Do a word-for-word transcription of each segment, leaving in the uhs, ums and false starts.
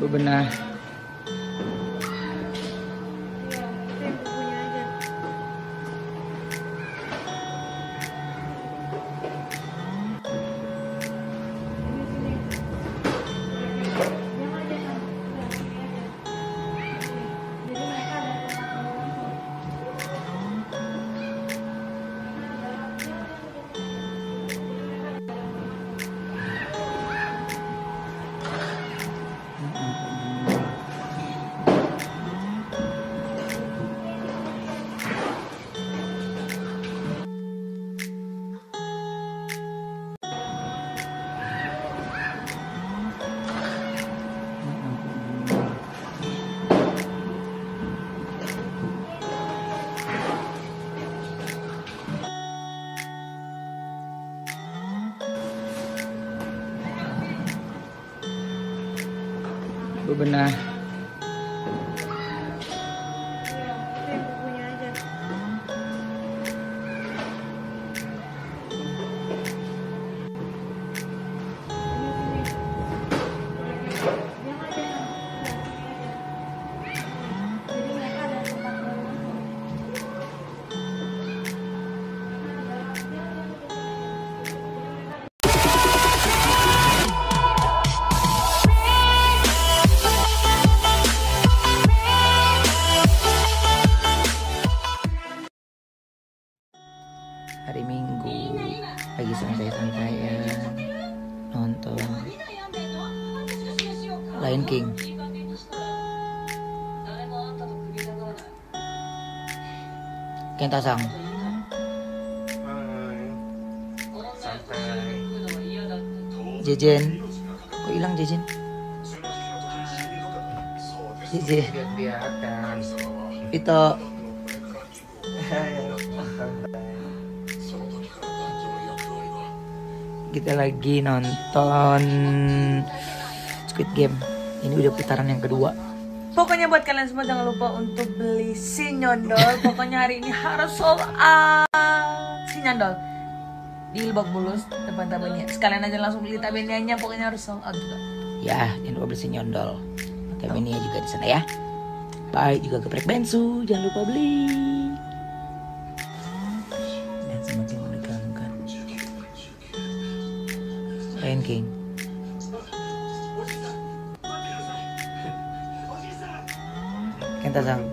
bebenah. Bebenah. Hari Minggu lagi santai-santai ya, nonton Lion King. Kentasang. Jejen, kok hilang Jejen? Jejen. Itu. Kita lagi nonton Squid Game. Ini udah putaran yang kedua. Pokoknya buat kalian semua jangan lupa untuk beli si nyondol. Pokoknya hari ini harus sold out si nyondol di Lebak Bulus depan Tabenia. Sekalian aja langsung beli Tabenianya, pokoknya harus sold out juga. Ya, jangan lupa beli si nyondol. Tabenia juga di sana ya. Baik juga geprek bensu, jangan lupa beli. Dan semakin menegangkan. Lion King. Kentasang.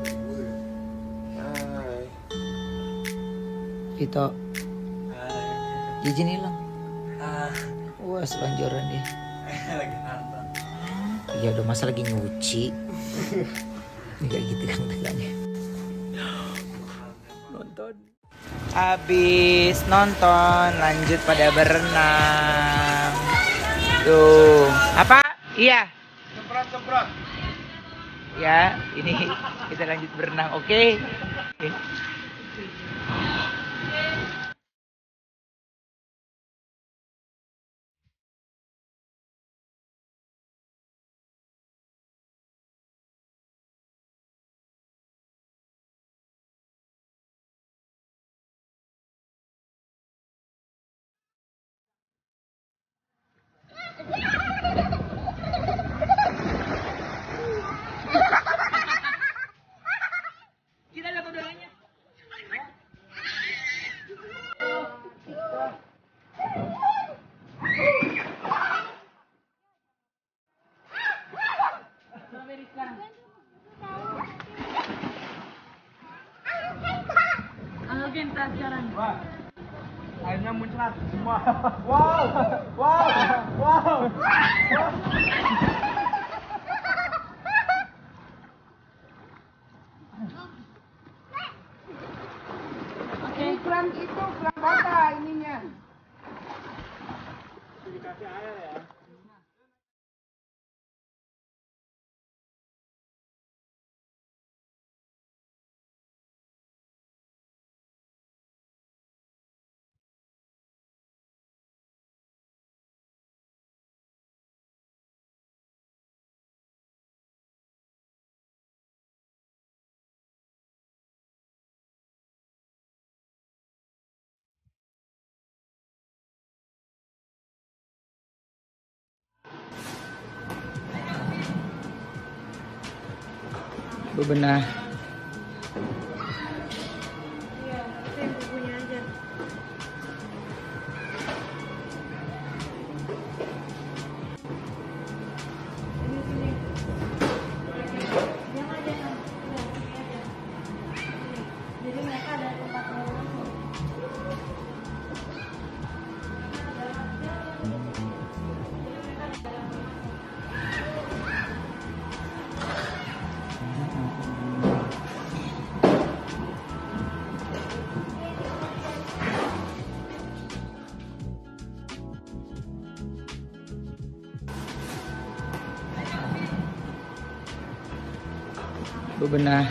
Hai. Itu. Jijin hilang. Ah, Wah, selanjuran dia. lagi nonton. Ya udah masa lagi nyuci. Ini kayak gitu kan tegaknya. Nonton. Habis nonton, lanjut pada berenang. Tuh, apa? Iya. Semprot, semprot. Ya, ini kita lanjut berenang, oke? Okay? Kita lihat udaranya. Wah, airnya muncrat semua. Wow, wow, wow. Oke, keran itu keran bata ininya. Dikasih air ya. bebenah. Iya, itu yang bukunya aja. Ini sini. Jangan jangan. Udah, sini aja. Sini. Jadi mereka ada tempat ngobrol langsung. Bebenah.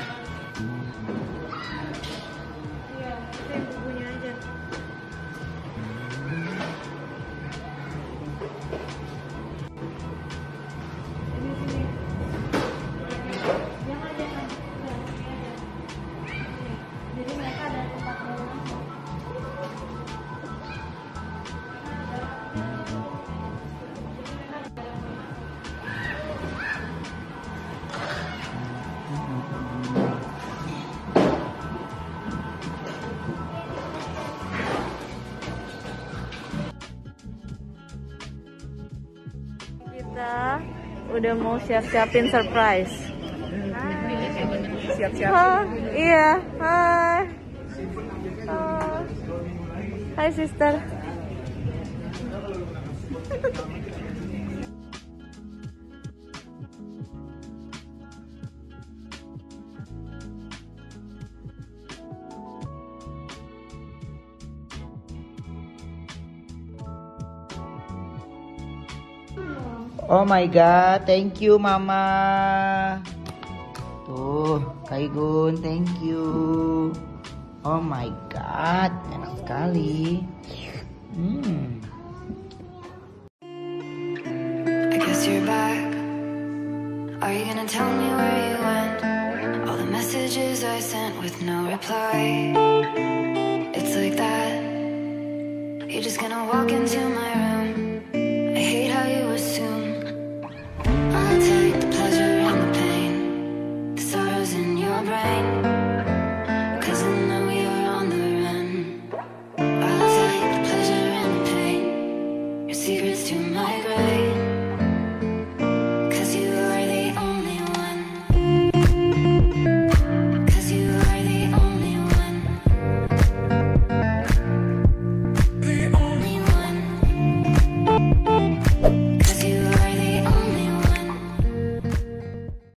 Iya, itu yang bukunya aja. Ini sini. Jangan jangan. Udah, sini aja. Sini. Jadi mereka ada tempat ngobrol langsung. Kita udah mau siap-siapin surprise. Siap-siap. Oh, iya, hai. Oh. Hai sister. Oh my god, thank you mama. Tuh, Kaigun, thank you. Oh my god, enak sekali. Hmm. I guess you're back. Are you gonna tell me where you went? All the messages I sent with no reply. It's like that. You're just gonna walk into my